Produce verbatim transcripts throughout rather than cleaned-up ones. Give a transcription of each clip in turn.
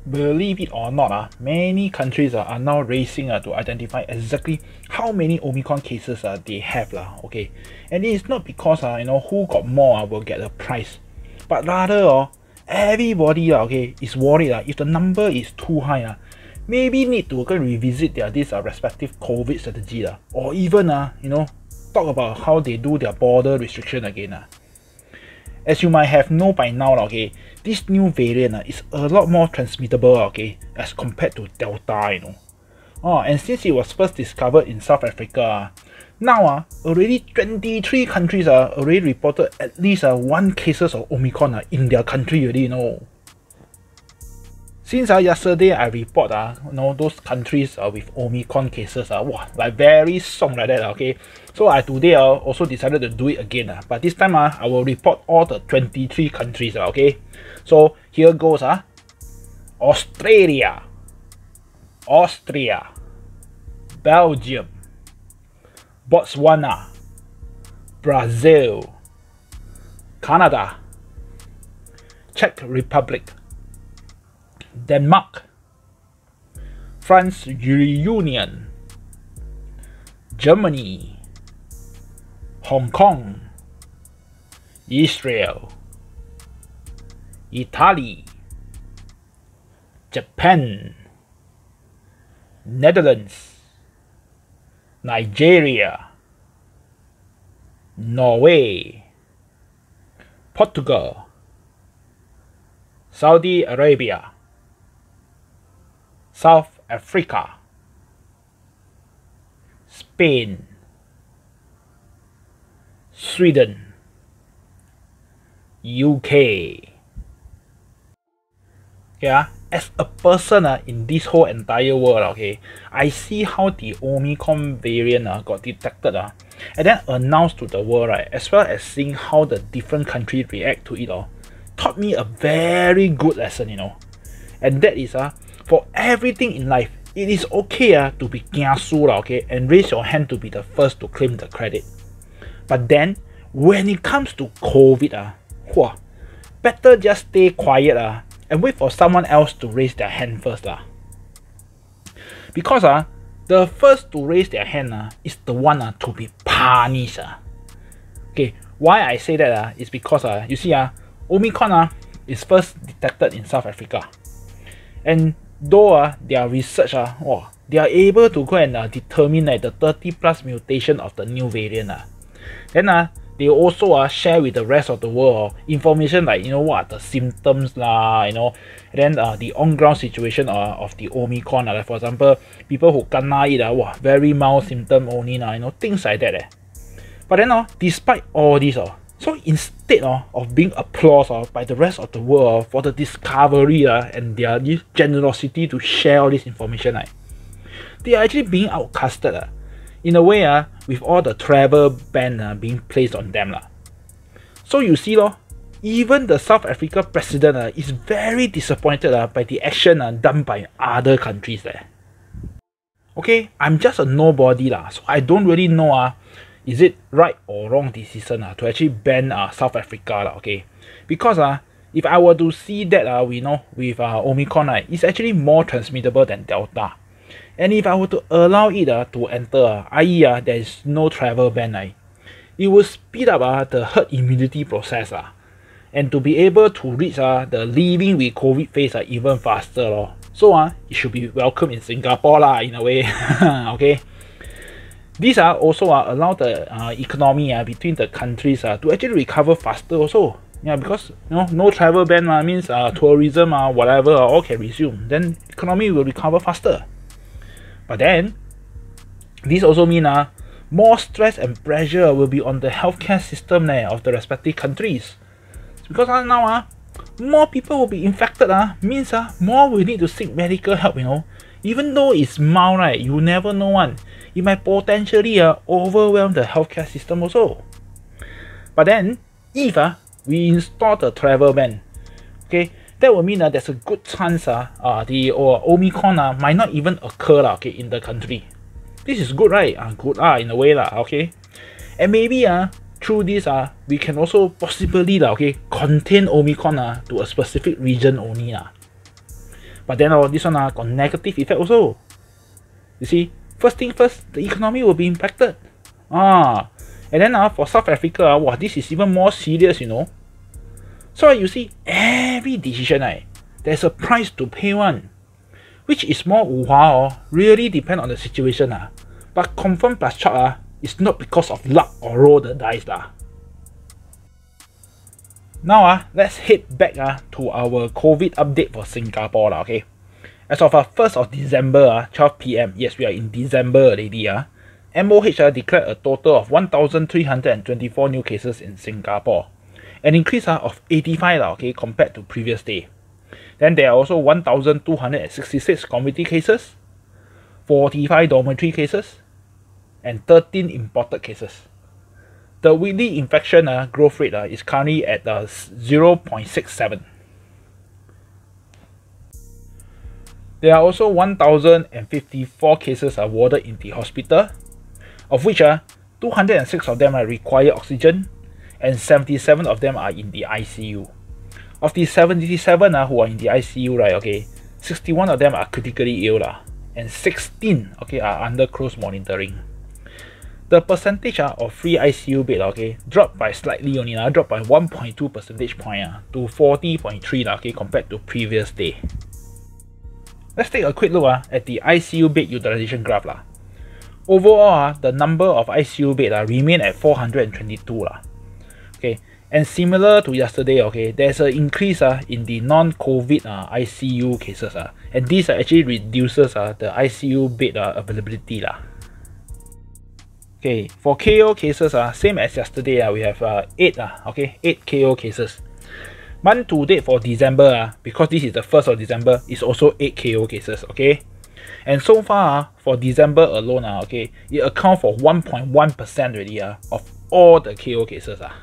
Believe it or not, uh, many countries uh, are now racing uh, to identify exactly how many Omicron cases uh, they have. Uh, okay? And it is not because uh, you know who got more uh, will get a prize, but rather uh, everybody uh, okay, is worried uh, if the number is too high. Uh, maybe need to go and revisit their this uh, respective COVID strategy uh, or even uh, you know talk about how they do their border restriction again. Uh. As you might have known by now, okay, this new variant uh, is a lot more transmittable, okay, as compared to Delta, you know. Oh, and since it was first discovered in South Africa, uh, now uh, already twenty-three countries uh, already reported at least uh, one cases of Omicron uh, in their country already, you know. Since uh, yesterday I report uh, you know, those countries uh, with Omicron cases, uh, wow, like very song like that, okay. So I today uh, also decided to do it again, uh, but this time uh, I will report all the twenty-three countries, uh, okay. So here goes, uh, Australia, Austria, Belgium, Botswana, Brazil, Canada, Czech Republic, Denmark, France Reunion, Germany, Hong Kong, Israel, Italy, Japan, Netherlands, Nigeria, Norway, Portugal, Saudi Arabia, South Africa, Spain, Sweden, U K. Yeah, as a person uh, in this whole entire world, okay, I see how the Omicron variant uh, got detected uh, and then announced to the world, right, as well as seeing how the different countries react to it all, taught me a very good lesson, you know. And that is uh, for everything in life, it is okay uh, to be kiasu, okay, and raise your hand to be the first to claim the credit. But then, when it comes to COVID, uh, whoa, better just stay quiet uh, and wait for someone else to raise their hand first. Uh. Because uh, the first to raise their hand uh, is the one uh, to be punished. Uh. Okay, why I say that uh, is because uh, you see, uh, Omicron uh, is first detected in South Africa. And though uh, their research, uh, oh, they are able to go and uh, determine uh, the thirty plus mutation of the new variant. Uh. Then uh, they also uh, share with the rest of the world uh, information like, you know, what are the symptoms, lah, you know, and then uh, the on-ground situation uh, of the Omicron. Uh, like for example, people who kena it, uh, wow, very mild symptom only, uh, you know, things like that. Eh. But then, uh, despite all this, uh, so instead uh, of being applauded uh, by the rest of the world uh, for the discovery uh, and their generosity to share all this information, uh, they are actually being outcasted uh, in a way uh, with all the travel ban uh, being placed on them. Uh. So you see, uh, even the South Africa president uh, is very disappointed uh, by the action uh, done by other countries. Uh. Okay, I'm just a nobody, uh, so I don't really know uh, is it right or wrong decision uh, to actually ban uh, South Africa, uh, okay? Because uh, if I were to see that uh, we know with uh, Omicron, uh, it's actually more transmittable than Delta. And if I were to allow it uh, to enter, uh, that is uh, there is no travel ban, uh, it will speed up uh, the herd immunity process. Uh, and to be able to reach uh, the living with COVID phase uh, even faster. Uh. So uh, it should be welcome in Singapore lah, in a way, okay? These are also uh, allow the uh, economy uh, between the countries uh, to actually recover faster also. Yeah, because you know no travel ban uh, means uh, tourism uh, whatever uh, all can resume. Then economy will recover faster. But then this also means uh, more stress and pressure will be on the healthcare system uh, of the respective countries. Because uh, now uh, more people will be infected. Uh, means uh, more will need to seek medical help. You know, even though it's mild, right? You never know one. It might potentially uh, overwhelm the healthcare system also. But then, if uh, we install the travel ban, okay, that will mean uh, there's a good chance uh, uh, the uh, Omicron uh, might not even occur uh, okay, in the country. This is good, right? Uh, good uh, in a way, uh, okay? And maybe uh, through this, uh, we can also possibly uh, okay, contain Omicron uh, to a specific region only. Uh. But then uh, this one uh, got negative effect also. You see, first thing first, the economy will be impacted. Ah, and then uh, for South Africa, uh, wow, this is even more serious, you know. So uh, you see, every decision, right, there's a price to pay one. Which is more wu-hua, uh, really depend on the situation. Uh. But confirm plus chop uh, is not because of luck or roll the dice. Uh. Now uh, let's head back uh, to our COVID update for Singapore. Uh, okay. As of uh, first of December, uh, twelve P M, yes, we are in December already. Uh, M O H uh, declared a total of one thousand three hundred twenty-four new cases in Singapore, an increase uh, of eighty-five uh, okay, compared to previous day. Then there are also one thousand two hundred sixty-six community cases, forty-five dormitory cases, and thirteen imported cases. The weekly infection uh, growth rate uh, is currently at uh, zero point six seven. There are also one thousand fifty-four cases uh, warded in the hospital, of which uh, two hundred six of them uh, require oxygen, and seventy-seven of them are in the I C U. Of the seventy-seven uh, who are in the I C U, right, okay, sixty-one of them are critically ill, uh, and sixteen okay, are under close monitoring. The percentage uh, of free I C U bed okay, dropped by slightly only, uh, dropped by one point two percentage point uh, to forty point three okay, compared to previous day. Let's take a quick look uh, at the I C U bed utilization graph. Uh. Overall, uh, the number of I C U beds uh, remain at four hundred twenty-two. Uh. Okay, and similar to yesterday, okay, there's an increase uh, in the non-COVID uh, I C U cases. Uh, and this uh, actually reduces uh, the I C U bed uh, availability. Uh. Okay, for K O cases, uh, same as yesterday, uh, we have uh, eight, uh, okay, eight K O cases. Month to date for December, uh, because this is the first of December, is also eight K O cases, okay? And so far, uh, for December alone, uh, okay, it accounts for one point one percent already uh, of all the K O cases. Uh.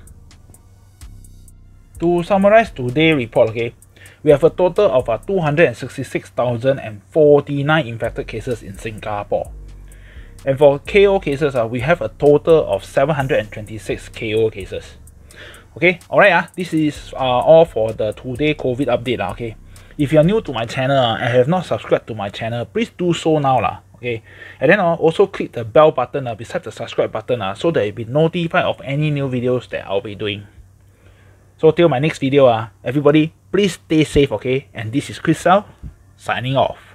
To summarize today's report, okay, we have a total of uh, two hundred sixty-six thousand forty-nine infected cases in Singapore. And for K O cases, uh, we have a total of seven hundred twenty-six K O cases. Okay, alright, uh, this is uh, all for the today COVID update. Uh, okay, if you are new to my channel uh, and have not subscribed to my channel, please do so now. Uh, okay, and then uh, also click the bell button uh, beside the subscribe button uh, so that you'll be notified of any new videos that I'll be doing. So till my next video, uh, everybody, please stay safe, okay? And this is Chris Lau, signing off.